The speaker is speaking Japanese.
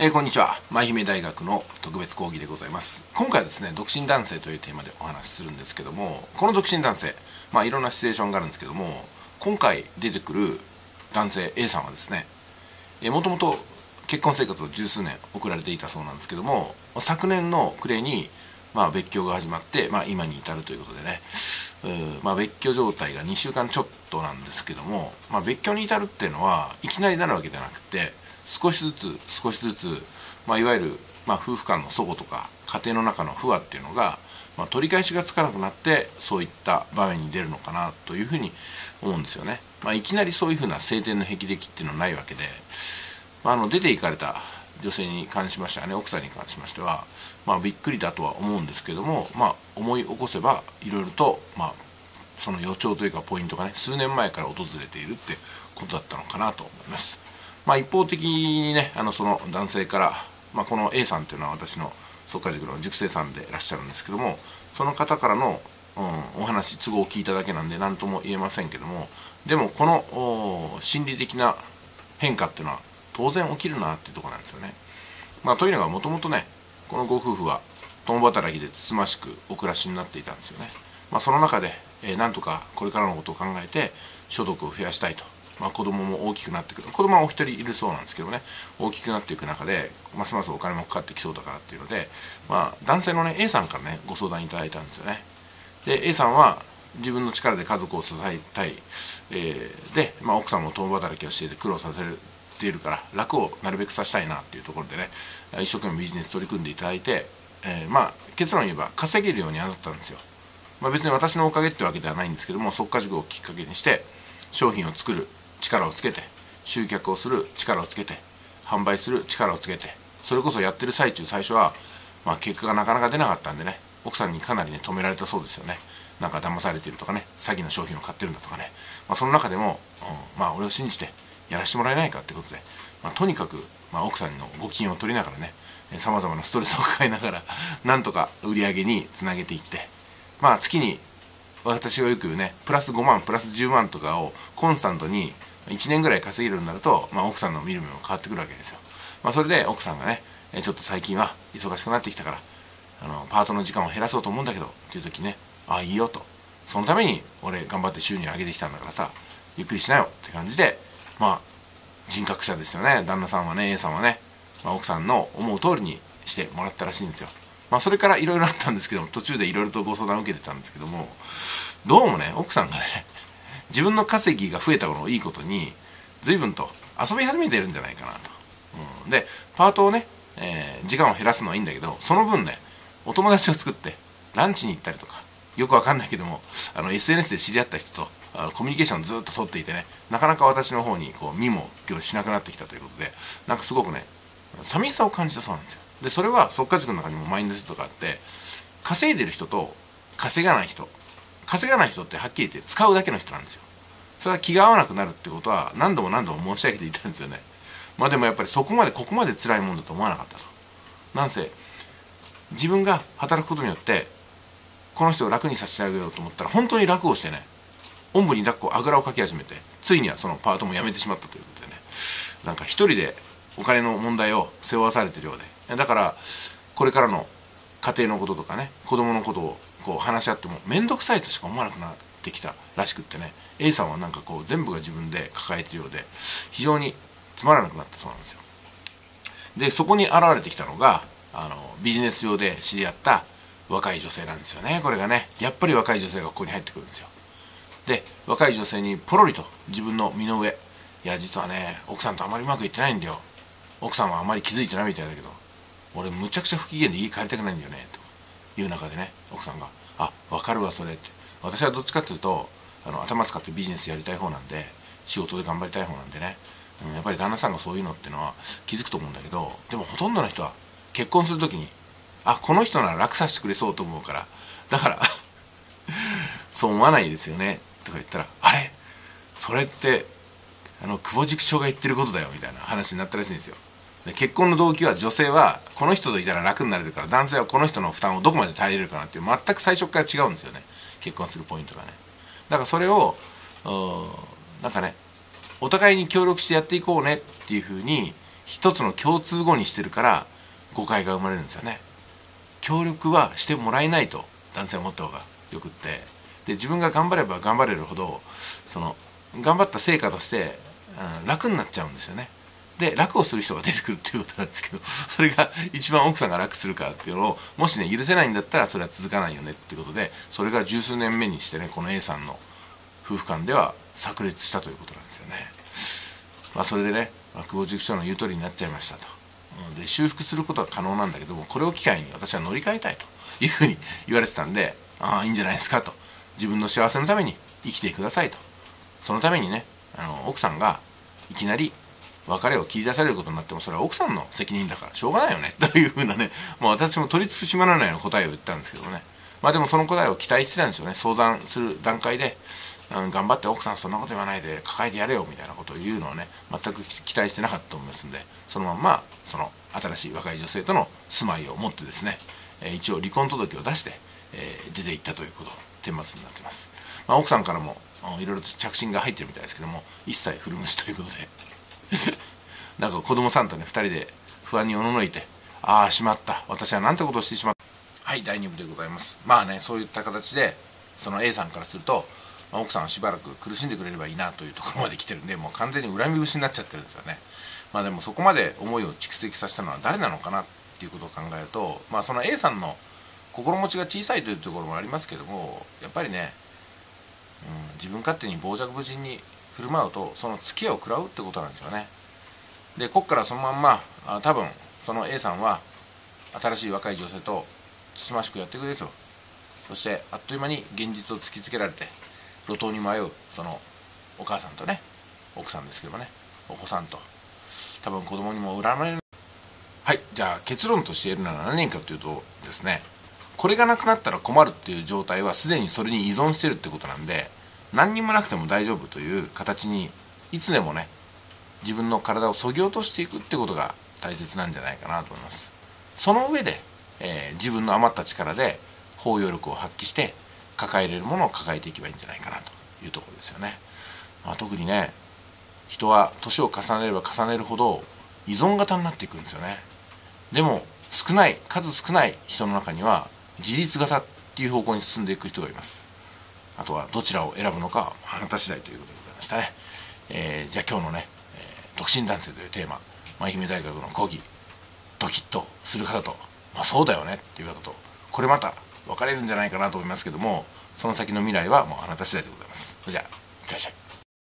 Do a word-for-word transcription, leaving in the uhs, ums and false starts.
えー、こんにちは。舞姫大学の特別講義でございます。今回はですね、独身男性というテーマでお話しするんですけども、この独身男性、まあいろんなシチュエーションがあるんですけども、今回出てくる男性 A さんはですね、えー、もともと結婚生活を十数年送られていたそうなんですけども、昨年の暮れに、まあ、別居が始まって、まあ、今に至るということでね、まあ、別居状態がにしゅうかんちょっとなんですけども、まあ、別居に至るっていうのはいきなりなるわけじゃなくて、少しずつ少しずつ、まあ、いわゆる、まあ、夫婦間の齟齬とか家庭の中の不和っていうのが、まあ、取り返しがつかなくなってそういった場面に出るのかなというふうに思うんですよね。まあ、いきなりそういうふうな晴天の霹靂っていうのはないわけで、まあ、あの出て行かれた女性に関しましてはね、奥さんに関しましては、まあ、びっくりだとは思うんですけども、まあ、思い起こせばいろいろと、まあ、その予兆というかポイントがね、数年前から訪れているってことだったのかなと思います。まあ、一方的にね、あのその男性から、まあ、この A さんっていうのは私の速稼塾の塾生さんでいらっしゃるんですけども、その方からの、うん、お話都合を聞いただけなんで何とも言えませんけども、でもこの心理的な変化っていうのは当然起きるなっていうところなんですよね。まあ、というのがもともとね、このご夫婦は共働きでつつましくお暮らしになっていたんですよね。まあ、その中で、えー、なんとかこれからのことを考えて所得を増やしたいと、まあ、子供も大きくなってくる、子供はお一人いるそうなんですけどね、大きくなっていく中でますますお金もかかってきそうだからっていうので、まあ、男性のね A さんからねご相談いただいたんですよね。で A さんは自分の力で家族を支えたい、えー、で、まあ、奥さんも共働きをしていて苦労させているから楽をなるべくさせたいなっていうところでね、一生懸命ビジネス取り組んでいただいて、えー、まあ結論言えば稼げるようになったんですよ。まあ、別に私のおかげってわけではないんですけども、速稼塾をきっかけにして商品を作る力をつけて、集客をする力をつけて、販売する力をつけて、それこそやってる最中最初は、まあ、結果がなかなか出なかったんでね、奥さんにかなりね止められたそうですよね。なんか騙されてるとかね、詐欺の商品を買ってるんだとかね、まあ、その中でも、うん、まあ俺を信じてやらせてもらえないかってことで、まあ、とにかく、まあ、奥さんのご機嫌を取りながらね、さまざまなストレスを抱えながらなんとか売り上げにつなげていって、まあ月に私がよく言うね、プラスごまんプラスじゅうまんとかをコンスタントにいちねんぐらい稼げるようになると、まあ、奥さんの見る目も変わってくるわけですよ。まあ、それで奥さんがね、ちょっと最近は忙しくなってきたから、あのパートの時間を減らそうと思うんだけどっていう時にね、ああいいよと、そのために俺頑張って収入上げてきたんだからさ、ゆっくりしなよって感じで、まあ人格者ですよね、旦那さんはね、 A さんはね、まあ、奥さんの思う通りにしてもらったらしいんですよ。まあそれからいろいろあったんですけども、途中でいろいろとご相談を受けてたんですけども、どうもね奥さんがね自分の稼ぎが増えたのをいいことに随分と遊び始めてるんじゃないかなと、うん、でパートをね、えー、時間を減らすのはいいんだけど、その分ねお友達を作ってランチに行ったりとか、よくわかんないけどもあの エスエヌエス で知り合った人とコミュニケーションずっと取っていてね、なかなか私の方にこう見も今日しなくなってきたということで、なんかすごくね寂しさを感じたそうなんですよ。でそれは速稼塾の中にもマインドセットがあって、稼いでる人と稼がない人、稼がない人ってはっきり言って使うだけの人なんですよ。それは気が合わなくなるってことは何度も何度も申し上げていたんですよね。まあでもやっぱりそこまでここまで辛いもんだと思わなかったと。なんせ自分が働くことによってこの人を楽にさせてあげようと思ったら本当に楽をしてね、おんぶに抱っこあぐらをかき始めて、ついにはそのパートも辞めてしまったということでね、なんか一人でお金の問題を背負わされてるようで、だからこれからの家庭のこととかね、子供のことをこう話し合っても面倒くさいとしか思わなくなってきたらしくってね、 A さんはなんかこう全部が自分で抱えているようで非常につまらなくなったそうなんですよ。でそこに現れてきたのがあのビジネス上で知り合った若い女性なんですよね。これがねやっぱり若い女性がここに入ってくるんですよ。で若い女性にポロリと自分の身の上、いや実はね奥さんとあまりうまくいってないんだよ、奥さんはあまり気づいてないみたいだけど俺むちゃくちゃ不機嫌で家帰りたくないんだよねという中でね、奥さんが「あ分かるわそれ」って、私はどっちかっていうとあの頭使ってビジネスやりたい方なんで、仕事で頑張りたい方なんでね、うん、やっぱり旦那さんがそういうのっていうのは気づくと思うんだけど、でもほとんどの人は結婚する時にあこの人なら楽させてくれそうと思うから、だからそう思わないですよねとか言ったら、あれそれってあの久保塾長が言ってることだよみたいな話になったらしいんですよ。で結婚の動機は女性はこの人といたら楽になれるから、男性はこの人の負担をどこまで耐えれるかなっていう全く最初から違うんですよね、結婚するポイントがね。だからそれをなんかねお互いに協力してやっていこうねっていうふうに一つの共通語にしてるから誤解が生まれるんですよね。協力はしてもらえないと男性は思った方がよくって、で自分が頑張れば頑張れるほどその頑張った成果として、うん、楽になっちゃうんですよね。で楽をする人が出てくるっていうことなんですけど、それが一番奥さんが楽するかっていうのをもしね許せないんだったらそれは続かないよねっていうことで、それが十数年目にしてねこの A さんの夫婦間では炸裂したということなんですよね。まあそれでね久保塾長の言う通りになっちゃいましたと。で修復することは可能なんだけども、これを機会に私は乗り換えたいというふうに言われてたんで、ああいいんじゃないですかと、自分の幸せのために生きてくださいと、そのためにねあの奥さんがいきなり別れを切り出されることになってもそれは奥さんの責任だからしょうがないよねというふうなね、もう私も取り付く島らないような答えを言ったんですけどもね、まあでもその答えを期待してたんですよね。相談する段階で、うん、頑張って奥さんそんなこと言わないで抱えてやれよみたいなことを言うのはね全く期待してなかったと思いますんで、そのまんまその新しい若い女性との住まいを持ってですね、えー、一応離婚届を出して、えー、出ていったということ顛末になってます。まあ、奥さんからもいろいろと着信が入ってるみたいですけども、一切古虫ということでなんか子供さんとねふたりで不安におののいて、ああしまった私はなんてことをしてしまった。はい、だいに部でございます。まあねそういった形でその A さんからすると、まあ、奥さんはしばらく苦しんでくれればいいなというところまで来てるんで、もう完全に恨み節になっちゃってるんですよね。まあでもそこまで思いを蓄積させたのは誰なのかなっていうことを考えると、まあその A さんの心持ちが小さいというところもありますけども、やっぱりね、うん、自分勝手に傍若無人に振る舞うとその付き合いを食らうってことなんですよね。でこっからそのまんまあ多分その A さんは新しい若い女性とつつましくやってくれると、そしてあっという間に現実を突きつけられて路頭に迷うそのお母さんとね奥さんですけどもね、お子さんと多分子供にも恨まれる。はい、じゃあ結論として言えるのは何かというとですね、これがなくなったら困るっていう状態はすでにそれに依存してるってことなんで、何にもなくても大丈夫という形にいつでもね自分の体をそぎ落としていくってことが大切なんじゃないかなと思います。その上で、えー、自分の余った力で包容力を発揮して抱えれるものを抱えていけばいいんじゃないかなというところですよね。まあ、特にね人は年を重ねれば重ねるほど依存型になっていくんですよね。でも少ない数少ない人の中には自立型っていう方向に進んでいく人がいます。あとはどちらを選ぶのかはあなた次第ということでございましたね。えー、じゃあ今日のね、えー、独身男性というテーマ、舞姫大学の講義ドキッとする方と、まあ、そうだよねっていう方と、これまた分かれるんじゃないかなと思いますけども、その先の未来はもうあなた次第でございます。それじゃあ